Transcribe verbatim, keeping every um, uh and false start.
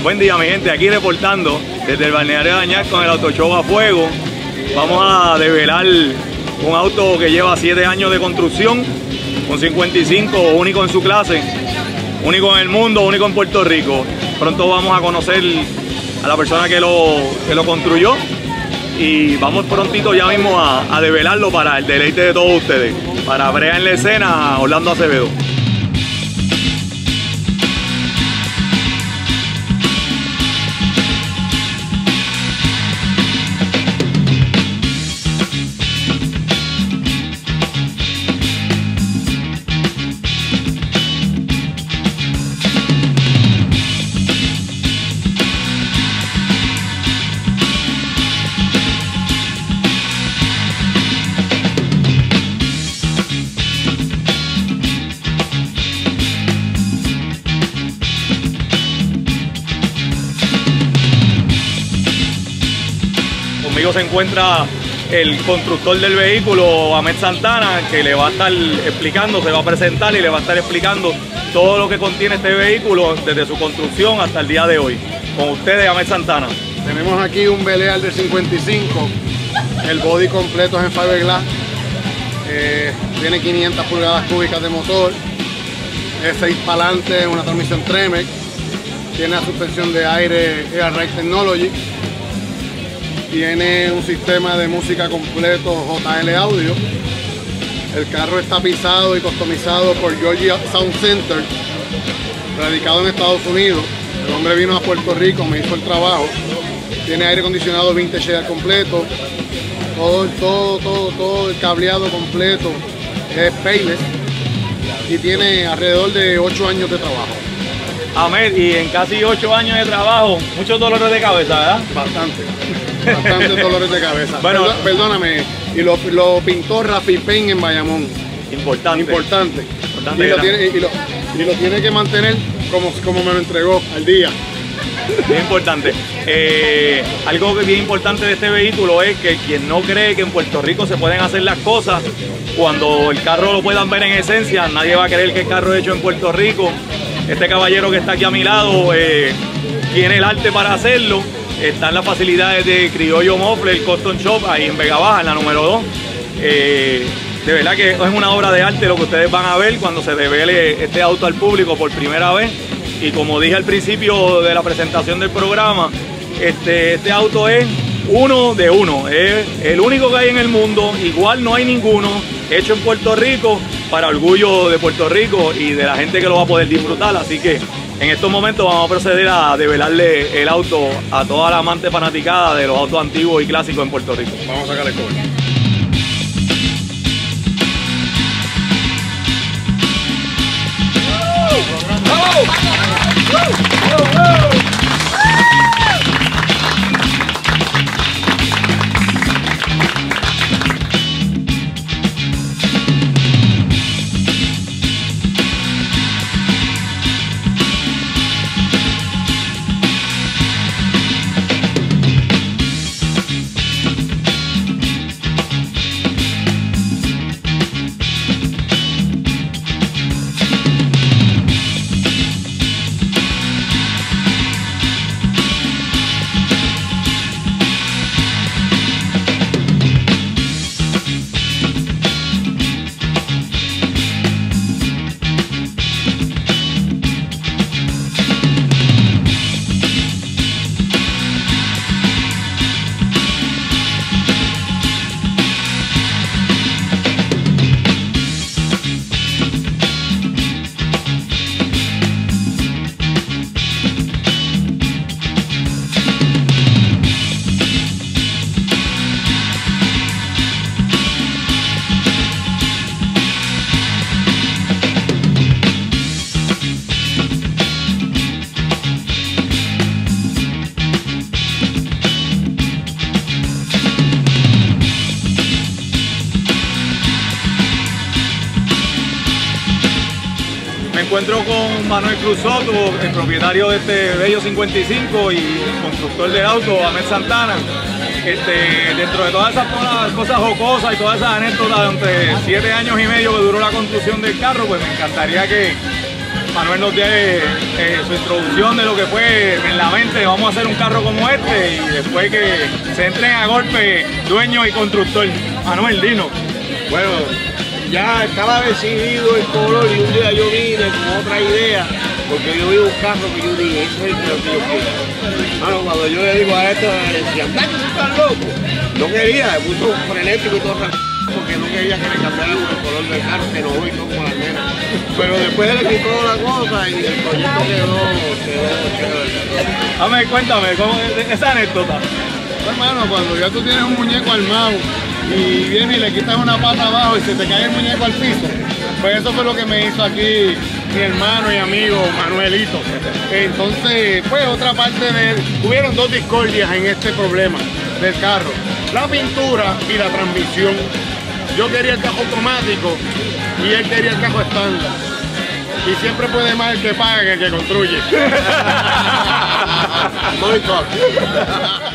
Buen día, mi gente, aquí reportando desde el balneario de Añasco con el Auto Show a fuego. Vamos a develar un auto que lleva siete años de construcción, con cincuenta y cinco, único en su clase, único en el mundo, único en Puerto Rico. Pronto vamos a conocer a la persona que lo, que lo construyó y vamos prontito ya mismo a, a develarlo para el deleite de todos ustedes. Para Brea en la escena, Orlando Acevedo. Conmigo se encuentra el constructor del vehículo, Ahmed Santana, que le va a estar explicando, se va a presentar y le va a estar explicando todo lo que contiene este vehículo desde su construcción hasta el día de hoy. Con ustedes, Ahmed Santana. Tenemos aquí un Belear del cincuenta y cinco, el body completo es en fiberglass, eh, tiene quinientas pulgadas cúbicas de motor, es seis para adelante, una transmisión Tremec, tiene la suspensión de aire Air Ride Technology. Tiene un sistema de música completo J L Audio. El carro está pisado y customizado por Georgia Sound Center, radicado en Estados Unidos. El hombre vino a Puerto Rico, me hizo el trabajo. Tiene aire acondicionado vintage al completo. Todo, todo, todo, todo el cableado completo es payless. Y tiene alrededor de ocho años de trabajo. Ahmed, y en casi ocho años de trabajo, muchos dolores de cabeza, ¿verdad? Bastante. Bastantes dolores de cabeza. Bueno, Perdó, perdóname, y lo, lo pintó Rafi Paint en Bayamón. Importante. Importante. Importante y, lo tiene, y, lo, y lo tiene que mantener como, como me lo entregó al día. Bien importante. Eh, algo que es bien importante de este vehículo es que quien no cree que en Puerto Rico se pueden hacer las cosas, cuando el carro lo puedan ver en esencia, nadie va a creer que el carro es hecho en Puerto Rico. Este caballero que está aquí a mi lado eh, tiene el arte para hacerlo. Están las facilidades de Criollo Mofle, el Custom Shop, ahí en Vega Baja, en la número dos. Eh, de verdad que es una obra de arte lo que ustedes van a ver cuando se devele este auto al público por primera vez. Y como dije al principio de la presentación del programa, este, este auto es uno de uno. Es el único que hay en el mundo, igual no hay ninguno, hecho en Puerto Rico, para orgullo de Puerto Rico y de la gente que lo va a poder disfrutar. Así que en estos momentos vamos a proceder a develarle el auto a toda la amante fanaticada de los autos antiguos y clásicos en Puerto Rico. Vamos a sacarle el cobre. encuentro con Manuel Cruz Soto, el propietario de este bello cincuenta y cinco y constructor del auto, Ahmed Santana. Este, dentro de todas esas cosas, cosas jocosas y todas esas anécdotas entre siete años y medio que duró la construcción del carro, pues me encantaría que, Manuel nos dé eh, su introducción de lo que fue en la mente, vamos a hacer un carro como este y después que se entren a golpe dueño y constructor. Manuel, dinos. Bueno, ya estaba decidido el color y un día yo vine con otra idea, porque yo vi un carro que yo dije, ese es el que yo quiero. Bueno, cuando yo le digo a esto, le decía, anda que tú estás loco. No quería, me puso frenético y todo eso, porque no quería que le cambiáramos el color del carro, se enojó y todo con las nenas. Pero después le quitó la cosa y el proyecto quedó, quedó chévere. Dame, cuéntame, ¿cómo, esa anécdota? Hermano, cuando ya tú tienes un muñeco armado y viene y le quitas una pata abajo y se te cae el muñeco al piso, pues eso fue lo que me hizo aquí mi hermano y amigo Manuelito. Entonces, pues otra parte de él, hubieron dos discordias en este problema del carro, la pintura y la transmisión. Yo quería el carro automático y él quería el carro estándar. Y siempre puede más el que paga que el que construye. Muy